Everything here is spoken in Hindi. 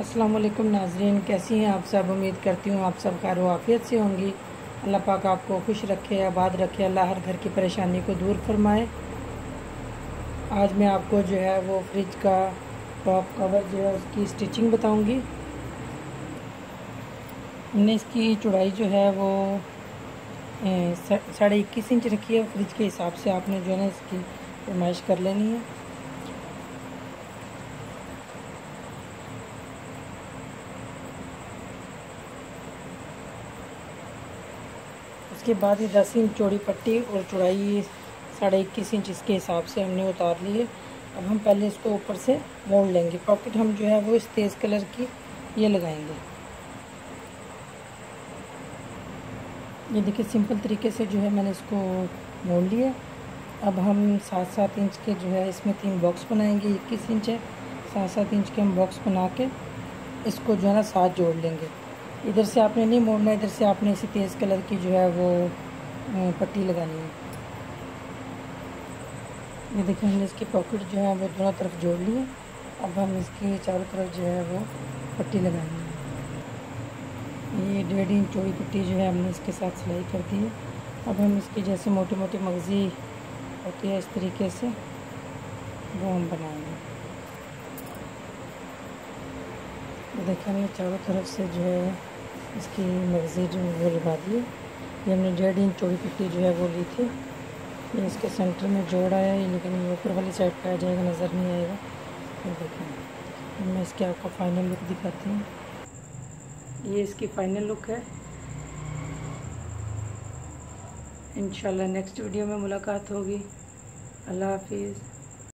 अस्सलाम वालेकुम नाज़रीन, कैसी हैं आप सब। उम्मीद करती हूँ आप सब खैर आफियत से होंगी। अल्लाह पाक आपको खुश रखे, आबाद रखे, अल्लाह हर घर की परेशानी को दूर फरमाए। आज मैं आपको जो है वो फ्रिज का टॉप कवर जो है उसकी स्टिचिंग बताऊँगी। हमने इसकी चौड़ाई जो है वो 21.5 इंच रखी है। फ्रिज के हिसाब से आपने जो है ना इसकी फरमाइश कर लेनी है। उसके बाद ये 10 इंच चौड़ी पट्टी और चौड़ाई 21.5 इंच इसके हिसाब से हमने उतार ली है। अब हम पहले इसको ऊपर से मोड़ लेंगे। पॉकेट हम जो है वो इस तेज़ कलर की ये लगाएंगे। ये देखिए सिंपल तरीके से जो है मैंने इसको मोड़ लिया। अब हम 7-7 इंच के जो है इसमें 3 बॉक्स बनाएंगे। 21 इंच है, 7-7 इंच के हम बॉक्स बना के इसको जो है ना साथ जोड़ लेंगे। इधर से आपने नहीं मोड़ना, इधर से आपने इसी तेज़ कलर की जो है वो पट्टी लगानी है। ये देखिए हमने इसकी पॉकेट जो है वो दोनों तरफ जोड़ ली है। अब हम इसकी चारों तरफ जो है वो पट्टी लगानी है। ये 1.5 इंच चौड़ी पट्टी जो है हमने इसके साथ सिलाई कर दी है। अब हम इसकी जैसे मोटी मोटी मगज़ी होती है इस तरीके से वो हम बनाएंगे। देखिए हमने चारों तरफ से जो है इसकी मगज़ी जो वो लगा दी है। ये हमने 1.5 इंच चौड़ी पट्टी जो है वो ली थी। ये इसके सेंटर में जोड़ आया है, लेकिन ये ऊपर वाली साइड पे आ जाएगा, नज़र नहीं आएगा। ये देखें, मैं इसके आपको फाइनल लुक दिखाती हूँ। ये इसकी फाइनल लुक है। इंशाल्लाह नेक्स्ट वीडियो में मुलाकात होगी। अल्लाह हाफिज़।